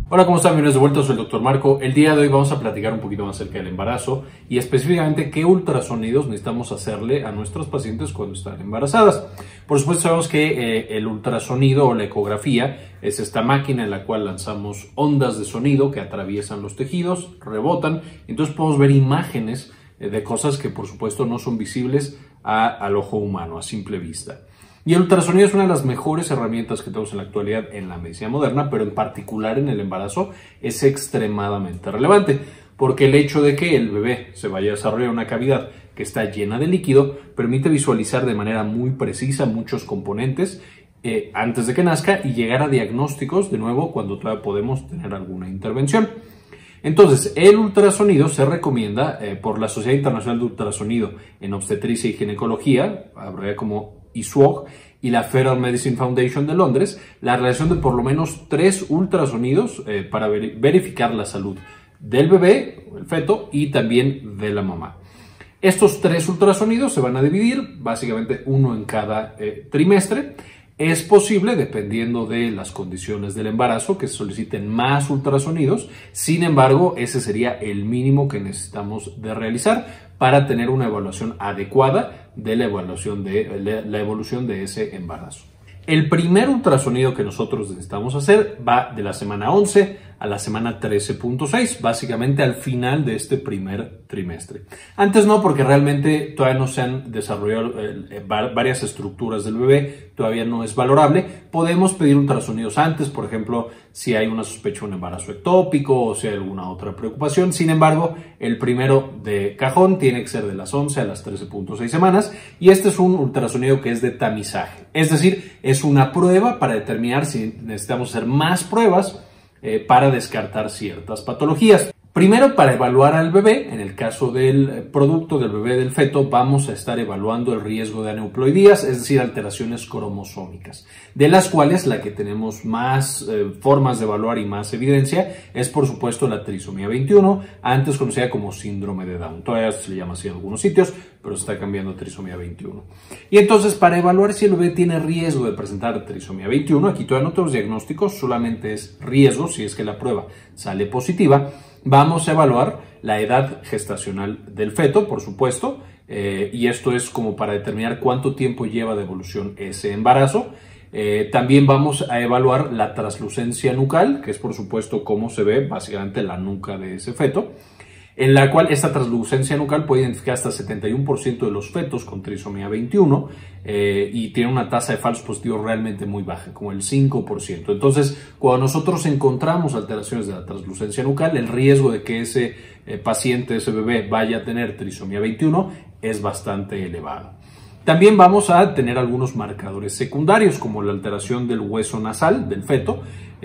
Hola, ¿cómo están? Bienvenidos de vuelta, soy el Dr. Marco. El día de hoy vamos a platicar un poquito más acerca del embarazo y específicamente qué ultrasonidos necesitamos hacerle a nuestras pacientes cuando están embarazadas. Por supuesto, sabemos que el ultrasonido o la ecografía es esta máquina en la cual lanzamos ondas de sonido que atraviesan los tejidos, rebotan, entonces podemos ver imágenes de cosas que por supuesto no son visibles al ojo humano, a simple vista. Y el ultrasonido es una de las mejores herramientas que tenemos en la actualidad en la medicina moderna, pero en particular en el embarazo es extremadamente relevante, porque el hecho de que el bebé se vaya a desarrollar una cavidad que está llena de líquido permite visualizar de manera muy precisa muchos componentes antes de que nazca y llegar a diagnósticos de nuevo cuando todavía podemos tener alguna intervención. Entonces, el ultrasonido se recomienda por la Sociedad Internacional de Ultrasonido en Obstetricia y Ginecología, abreviada como ISUOG, y la Federal Medicine Foundation de Londres, la realización de por lo menos 3 ultrasonidos para verificar la salud del bebé, el feto, y también de la mamá. Estos 3 ultrasonidos se van a dividir, básicamente uno en cada trimestre. Es posible, dependiendo de las condiciones del embarazo, que se soliciten más ultrasonidos. Sin embargo, ese sería el mínimo que necesitamos de realizar para tener una evaluación adecuada de la evolución de ese embarazo. El primer ultrasonido que nosotros necesitamos hacer va de la semana 11 a la semana 13.6, básicamente al final de este primer trimestre. Antes no, porque realmente todavía no se han desarrollado varias estructuras del bebé, todavía no es valorable. Podemos pedir ultrasonidos antes, por ejemplo, si hay una sospecha de un embarazo ectópico o si hay alguna otra preocupación. Sin embargo, el primero de cajón tiene que ser de las 11 a las 13.6 semanas y este es un ultrasonido que es de tamizaje, es decir, es una prueba para determinar si necesitamos hacer más pruebas para descartar ciertas patologías. Primero, para evaluar al bebé, en el caso del producto del bebé del feto, vamos a estar evaluando el riesgo de aneuploidías, es decir, alteraciones cromosómicas, de las cuales la que tenemos más formas de evaluar y más evidencia es, por supuesto, la trisomía 21, antes conocida como síndrome de Down. Todavía se le llama así en algunos sitios, pero se está cambiando a trisomía 21. Y entonces, para evaluar si el bebé tiene riesgo de presentar trisomía 21, aquí todavía no tenemos diagnósticos, solamente es riesgo, si es que la prueba sale positiva. Vamos a evaluar la edad gestacional del feto, por supuesto, y esto es como para determinar cuánto tiempo lleva de evolución ese embarazo. También vamos a evaluar la translucencia nucal, que es por supuesto cómo se ve básicamente la nuca de ese feto, en la cual esta translucencia nucal puede identificar hasta 71% de los fetos con trisomía 21 y tiene una tasa de falsos positivos realmente muy baja, como el 5%. Entonces, cuando nosotros encontramos alteraciones de la translucencia nucal, el riesgo de que ese paciente, ese bebé, vaya a tener trisomía 21 es bastante elevado. También vamos a tener algunos marcadores secundarios, como la alteración del hueso nasal del feto.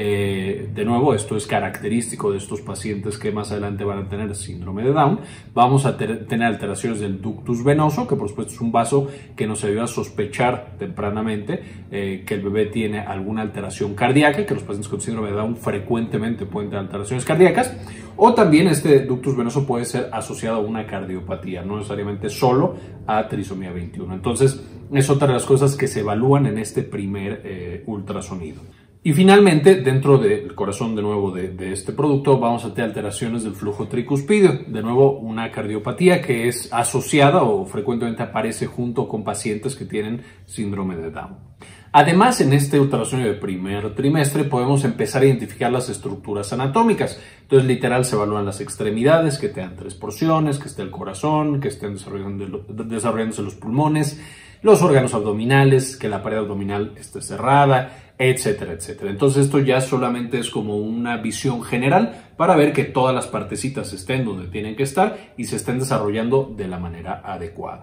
De nuevo, esto es característico de estos pacientes que más adelante van a tener síndrome de Down. Vamos a tener alteraciones del ductus venoso, que por supuesto es un vaso que nos ayuda a sospechar tempranamente que el bebé tiene alguna alteración cardíaca, que los pacientes con síndrome de Down frecuentemente pueden tener alteraciones cardíacas. O también este ductus venoso puede ser asociado a una cardiopatía, no necesariamente solo a trisomía 21. Entonces, es otra de las cosas que se evalúan en este primer ultrasonido. Y finalmente, dentro del corazón de nuevo de este producto, vamos a tener alteraciones del flujo tricuspideo. De nuevo, una cardiopatía que es asociada o frecuentemente aparece junto con pacientes que tienen síndrome de Down. Además, en este ultrasonido de primer trimestre podemos empezar a identificar las estructuras anatómicas. Entonces, literal, se evalúan las extremidades, que tengan 3 porciones, que esté el corazón, que estén desarrollándose los pulmones, los órganos abdominales, que la pared abdominal esté cerrada, etcétera, etcétera. Entonces, esto ya solamente es como una visión general para ver que todas las partecitas estén donde tienen que estar y se estén desarrollando de la manera adecuada.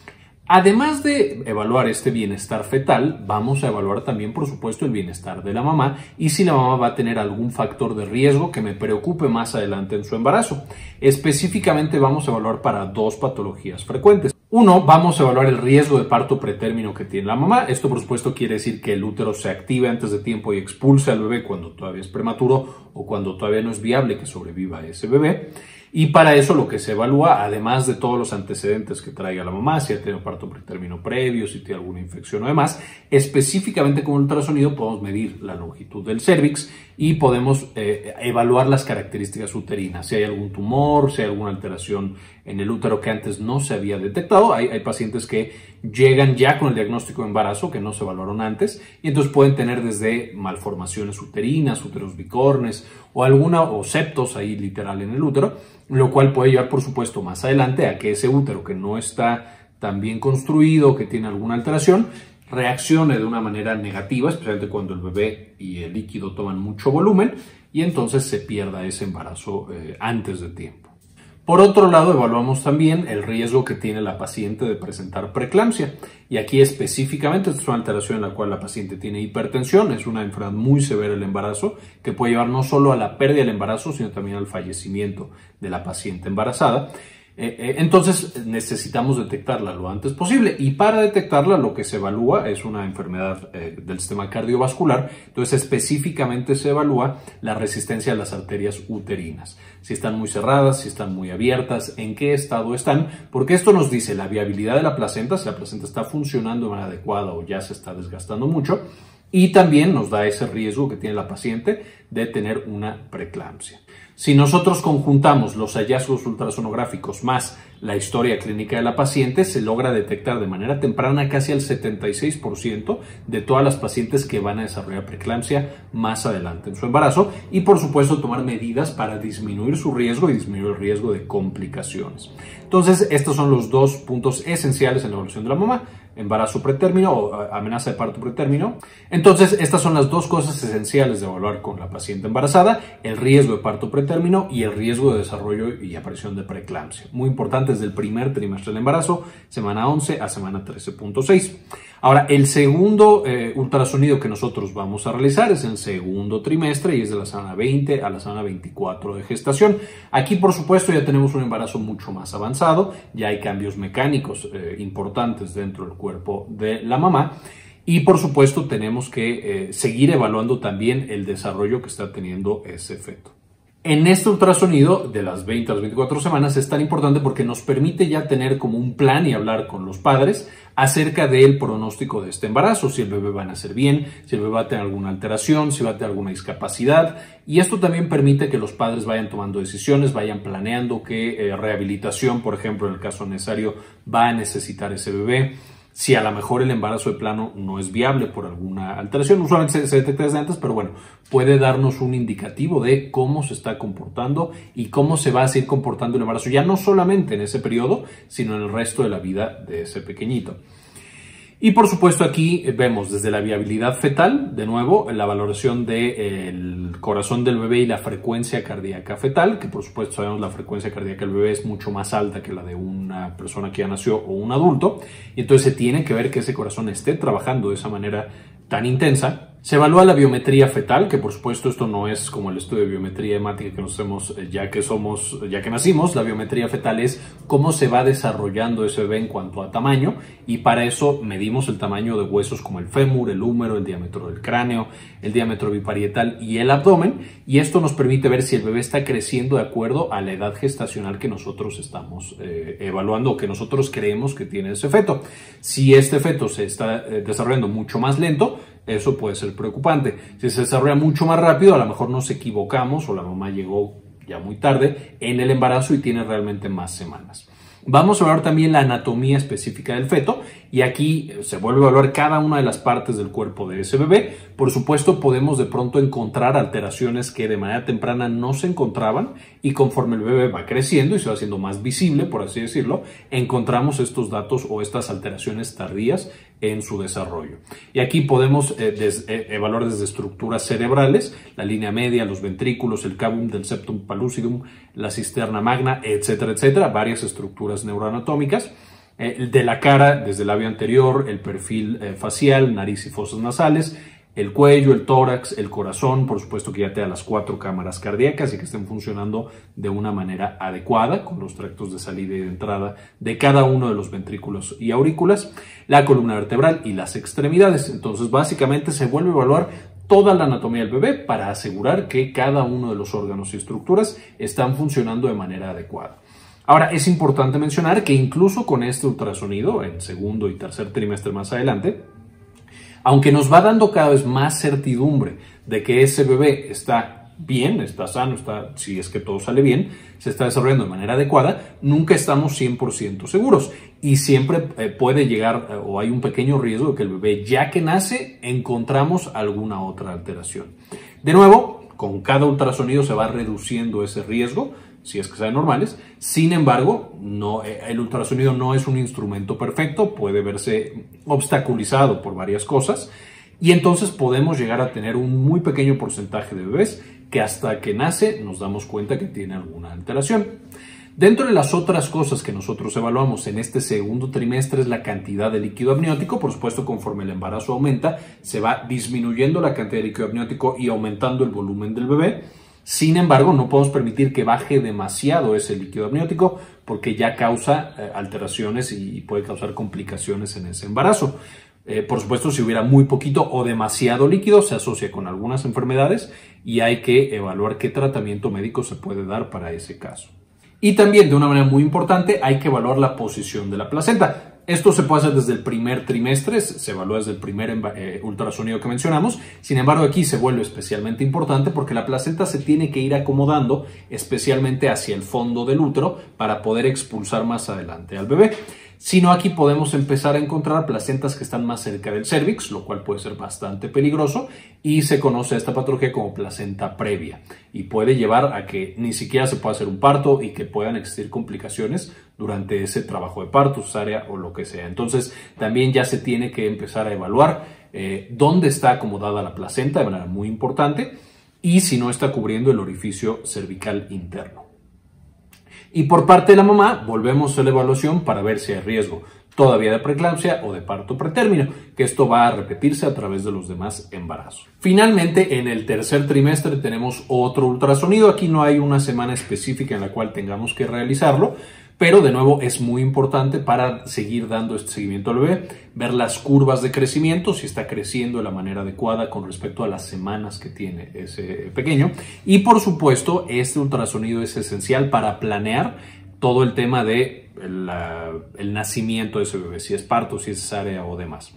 Además de evaluar este bienestar fetal, vamos a evaluar también, por supuesto, el bienestar de la mamá y si la mamá va a tener algún factor de riesgo que me preocupe más adelante en su embarazo. Específicamente vamos a evaluar para 2 patologías frecuentes. Uno, vamos a evaluar el riesgo de parto pretérmino que tiene la mamá. Esto, por supuesto, quiere decir que el útero se active antes de tiempo y expulse al bebé cuando todavía es prematuro o cuando todavía no es viable que sobreviva ese bebé. Y para eso lo que se evalúa, además de todos los antecedentes que traiga la mamá, si ha tenido parto pretérmino previo, si tiene alguna infección o demás, específicamente con ultrasonido podemos medir la longitud del cérvix y podemos evaluar las características uterinas, si hay algún tumor, si hay alguna alteración en el útero que antes no se había detectado. Hay pacientes que llegan ya con el diagnóstico de embarazo que no se evaluaron antes y entonces pueden tener desde malformaciones uterinas, úteros bicornes o septos ahí literal en el útero, lo cual puede llevar por supuesto más adelante a que ese útero que no está tan bien construido, que tiene alguna alteración, reaccione de una manera negativa, especialmente cuando el bebé y el líquido toman mucho volumen y entonces se pierda ese embarazo antes de tiempo. Por otro lado, evaluamos también el riesgo que tiene la paciente de presentar preeclampsia. Y aquí específicamente, esta es una alteración en la cual la paciente tiene hipertensión, es una enfermedad muy severa el embarazo, que puede llevar no solo a la pérdida del embarazo, sino también al fallecimiento de la paciente embarazada. Entonces necesitamos detectarla lo antes posible y para detectarla lo que se evalúa es una enfermedad del sistema cardiovascular. Entonces específicamente se evalúa la resistencia a las arterias uterinas, si están muy cerradas, si están muy abiertas, en qué estado están, porque esto nos dice la viabilidad de la placenta, si la placenta está funcionando de manera adecuada o ya se está desgastando mucho, y también nos da ese riesgo que tiene la paciente de tener una preeclampsia. Si nosotros conjuntamos los hallazgos ultrasonográficos más la historia clínica de la paciente, se logra detectar de manera temprana casi el 76% de todas las pacientes que van a desarrollar preeclampsia más adelante en su embarazo y por supuesto tomar medidas para disminuir su riesgo y disminuir el riesgo de complicaciones. Entonces, estos son los dos puntos esenciales en la evaluación de la mamá: embarazo pretérmino o amenaza de parto pretérmino. Entonces, estas son las dos cosas esenciales de evaluar con la paciente embarazada: el riesgo de parto pretérmino y el riesgo de desarrollo y aparición de preeclampsia. Muy importante desde el primer trimestre del embarazo, semana 11 a semana 13.6. Ahora, el segundo ultrasonido que nosotros vamos a realizar es en el segundo trimestre y es de la semana 20 a la semana 24 de gestación. Aquí, por supuesto, ya tenemos un embarazo mucho más avanzado, ya hay cambios mecánicos importantes dentro del cuerpo de la mamá y, por supuesto, tenemos que seguir evaluando también el desarrollo que está teniendo ese feto. En este ultrasonido de las 20 a las 24 semanas es tan importante porque nos permite ya tener como un plan y hablar con los padres acerca del pronóstico de este embarazo, si el bebé va a nacer bien, si el bebé va a tener alguna alteración, si va a tener alguna discapacidad. Y esto también permite que los padres vayan tomando decisiones, vayan planeando qué rehabilitación, por ejemplo, en el caso necesario, va a necesitar ese bebé. Si a lo mejor el embarazo de plano no es viable por alguna alteración, usualmente se detecta desde antes, pero bueno, puede darnos un indicativo de cómo se está comportando y cómo se va a seguir comportando el embarazo, ya no solamente en ese periodo, sino en el resto de la vida de ese pequeñito. Y por supuesto aquí vemos desde la viabilidad fetal, de nuevo, la valoración del corazón del bebé y la frecuencia cardíaca fetal, que por supuesto sabemos la frecuencia cardíaca del bebé es mucho más alta que la de una persona que ya nació o un adulto, y entonces se tiene que ver que ese corazón esté trabajando de esa manera tan intensa. Se evalúa la biometría fetal, que por supuesto esto no es como el estudio de biometría hemática que nos hacemos ya que nacimos. La biometría fetal es cómo se va desarrollando ese bebé en cuanto a tamaño y para eso medimos el tamaño de huesos como el fémur, el húmero, el diámetro del cráneo, el diámetro biparietal y el abdomen, y esto nos permite ver si el bebé está creciendo de acuerdo a la edad gestacional que nosotros estamos evaluando o que nosotros creemos que tiene ese feto. Si este feto se está desarrollando mucho más lento, eso puede ser preocupante. Si se desarrolla mucho más rápido, a lo mejor nos equivocamos o la mamá llegó ya muy tarde en el embarazo y tiene realmente más semanas. Vamos a evaluar también la anatomía específica del feto y aquí se vuelve a evaluar cada una de las partes del cuerpo de ese bebé. Por supuesto, podemos de pronto encontrar alteraciones que de manera temprana no se encontraban y conforme el bebé va creciendo y se va haciendo más visible, por así decirlo, encontramos estos datos o estas alteraciones tardías en su desarrollo. Y aquí podemos evaluar desde estructuras cerebrales, la línea media, los ventrículos, el cavum del septum pellucidum, la cisterna magna, etcétera, etcétera, varias estructuras neuroanatómicas. De la cara, desde el labio anterior, el perfil facial, nariz y fosas nasales, el cuello, el tórax, el corazón, por supuesto que ya te da las 4 cámaras cardíacas y que estén funcionando de una manera adecuada con los tractos de salida y de entrada de cada uno de los ventrículos y aurículas, la columna vertebral y las extremidades. Entonces básicamente se vuelve a evaluar toda la anatomía del bebé para asegurar que cada uno de los órganos y estructuras están funcionando de manera adecuada. Ahora, es importante mencionar que incluso con este ultrasonido, en segundo y tercer trimestre más adelante, aunque nos va dando cada vez más certidumbre de que ese bebé está bien, está sano, si es que todo sale bien, se está desarrollando de manera adecuada, nunca estamos 100% seguros y siempre puede llegar o hay un pequeño riesgo de que el bebé, ya que nace, encontramos alguna otra alteración. De nuevo, con cada ultrasonido se va reduciendo ese riesgo, si es que sean normales. Sin embargo, el ultrasonido no es un instrumento perfecto, puede verse obstaculizado por varias cosas y entonces podemos llegar a tener un muy pequeño porcentaje de bebés que hasta que nace nos damos cuenta que tiene alguna alteración. Dentro de las otras cosas que nosotros evaluamos en este segundo trimestre es la cantidad de líquido amniótico. Por supuesto, conforme el embarazo aumenta, se va disminuyendo la cantidad de líquido amniótico y aumentando el volumen del bebé. Sin embargo, no podemos permitir que baje demasiado ese líquido amniótico porque ya causa alteraciones y puede causar complicaciones en ese embarazo. Por supuesto, si hubiera muy poquito o demasiado líquido, se asocia con algunas enfermedades y hay que evaluar qué tratamiento médico se puede dar para ese caso. Y también, de una manera muy importante, hay que evaluar la posición de la placenta. Esto se puede hacer desde el primer trimestre, se evalúa desde el primer ultrasonido que mencionamos. Sin embargo, aquí se vuelve especialmente importante porque la placenta se tiene que ir acomodando especialmente hacia el fondo del útero para poder expulsar más adelante al bebé. Si no, aquí podemos empezar a encontrar placentas que están más cerca del cérvix, lo cual puede ser bastante peligroso y se conoce a esta patología como placenta previa y puede llevar a que ni siquiera se pueda hacer un parto y que puedan existir complicaciones durante ese trabajo de parto, cesárea o lo que sea. Entonces, también ya se tiene que empezar a evaluar dónde está acomodada la placenta de manera muy importante y si no está cubriendo el orificio cervical interno. Y por parte de la mamá, volvemos a la evaluación para ver si hay riesgo todavía de preeclampsia o de parto pretérmino, que esto va a repetirse a través de los demás embarazos. Finalmente, en el tercer trimestre tenemos otro ultrasonido. Aquí no hay una semana específica en la cual tengamos que realizarlo, pero de nuevo es muy importante para seguir dando este seguimiento al bebé, ver las curvas de crecimiento, si está creciendo de la manera adecuada con respecto a las semanas que tiene ese pequeño. Y por supuesto, este ultrasonido es esencial para planear todo el tema de el nacimiento de ese bebé, si es parto, si es cesárea o demás.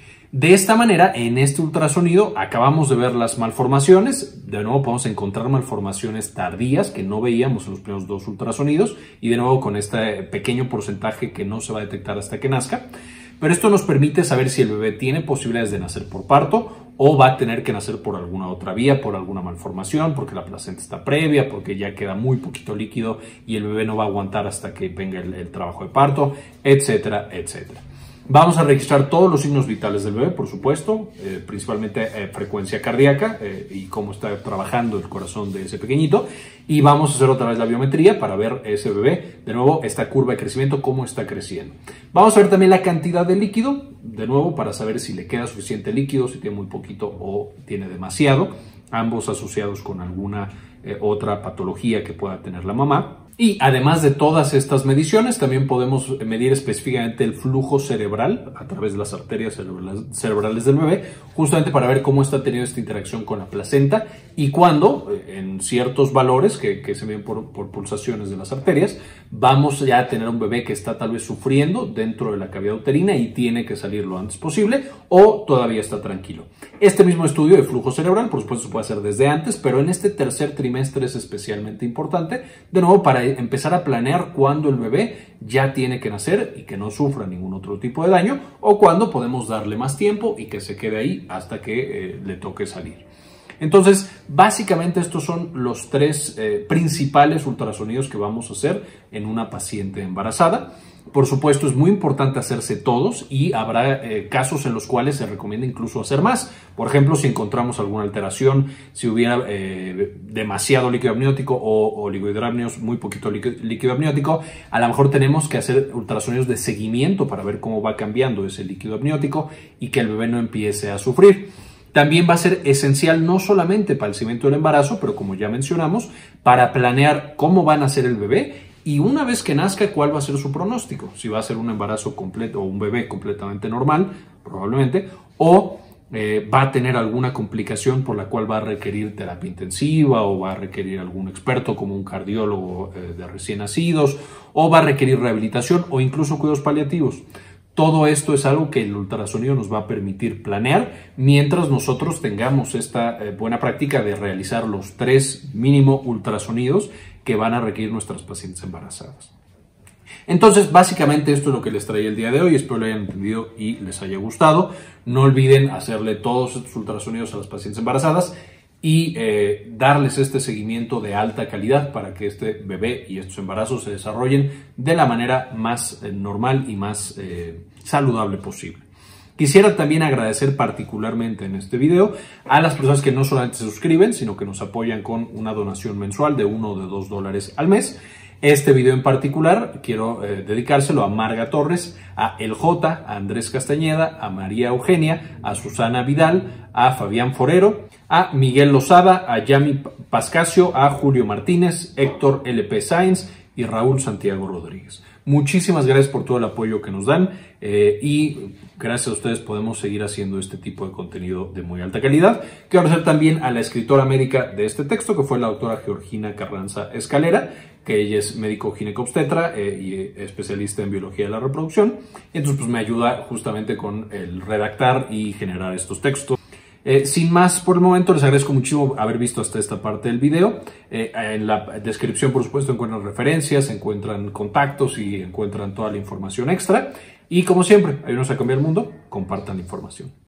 De esta manera, en este ultrasonido acabamos de ver las malformaciones. De nuevo podemos encontrar malformaciones tardías que no veíamos en los primeros dos ultrasonidos y de nuevo con este pequeño porcentaje que no se va a detectar hasta que nazca. Pero esto nos permite saber si el bebé tiene posibilidades de nacer por parto o va a tener que nacer por alguna otra vía, por alguna malformación, porque la placenta está previa, porque ya queda muy poquito líquido y el bebé no va a aguantar hasta que venga el trabajo de parto, etcétera, etcétera. Vamos a registrar todos los signos vitales del bebé, por supuesto, principalmente frecuencia cardíaca y cómo está trabajando el corazón de ese pequeñito. Y vamos a hacer otra vez la biometría para ver ese bebé, de nuevo, esta curva de crecimiento, cómo está creciendo. Vamos a ver también la cantidad de líquido, de nuevo, para saber si le queda suficiente líquido, si tiene muy poquito o tiene demasiado, ambos asociados con alguna otra patología que pueda tener la mamá. Y además de todas estas mediciones, también podemos medir específicamente el flujo cerebral a través de las arterias cerebrales del bebé, justamente para ver cómo está teniendo esta interacción con la placenta y cuándo, en ciertos valores que se ven por pulsaciones de las arterias, vamos ya a tener un bebé que está tal vez sufriendo dentro de la cavidad uterina y tiene que salir lo antes posible o todavía está tranquilo. Este mismo estudio de flujo cerebral, por supuesto, se puede hacer desde antes, pero en este tercer trimestre es especialmente importante, de nuevo, para empezar a planear cuándo el bebé ya tiene que nacer y que no sufra ningún otro tipo de daño o cuándo podemos darle más tiempo y que se quede ahí hasta que le toque salir. Entonces, básicamente estos son los tres principales ultrasonidos que vamos a hacer en una paciente embarazada. Por supuesto, es muy importante hacerse todos y habrá casos en los cuales se recomienda incluso hacer más. Por ejemplo, si encontramos alguna alteración, si hubiera demasiado líquido amniótico o oligohidramnios, muy poquito líquido amniótico, a lo mejor tenemos que hacer ultrasonidos de seguimiento para ver cómo va cambiando ese líquido amniótico y que el bebé no empiece a sufrir. También va a ser esencial no solamente para el seguimiento del embarazo, pero como ya mencionamos, para planear cómo va a nacer el bebé y una vez que nazca, cuál va a ser su pronóstico. Si va a ser un embarazo completo o un bebé completamente normal, probablemente, o va a tener alguna complicación por la cual va a requerir terapia intensiva o va a requerir algún experto como un cardiólogo de recién nacidos, o va a requerir rehabilitación o incluso cuidados paliativos. Todo esto es algo que el ultrasonido nos va a permitir planear mientras nosotros tengamos esta buena práctica de realizar los 3 mínimo ultrasonidos que van a requerir nuestras pacientes embarazadas. Entonces, básicamente esto es lo que les traía el día de hoy. Espero lo hayan entendido y les haya gustado. No olviden hacerle todos estos ultrasonidos a las pacientes embarazadas y darles este seguimiento de alta calidad para que este bebé y estos embarazos se desarrollen de la manera más normal y más saludable posible. Quisiera también agradecer particularmente en este video a las personas que no solamente se suscriben, sino que nos apoyan con una donación mensual de $1 o de $2 al mes. Este video en particular quiero dedicárselo a Marga Torres, a El J, a Andrés Castañeda, a María Eugenia, a Susana Vidal, a Fabián Forero, a Miguel Lozada, a Yami Pascasio, a Julio Martínez, Héctor LP Sáenz y Raúl Santiago Rodríguez. Muchísimas gracias por todo el apoyo que nos dan y gracias a ustedes podemos seguir haciendo este tipo de contenido de muy alta calidad. Quiero agradecer también a la escritora médica de este texto, que fue la doctora Georgina Carranza Escalera, que ella es médico ginecobstetra y especialista en biología de la reproducción. Y entonces pues me ayuda justamente con el redactar y generar estos textos. Sin más por el momento, les agradezco muchísimo haber visto hasta esta parte del video. En la descripción, por supuesto, encuentran referencias, encuentran contactos y encuentran toda la información extra. Y como siempre, ayúdenos a cambiar el mundo, compartan la información.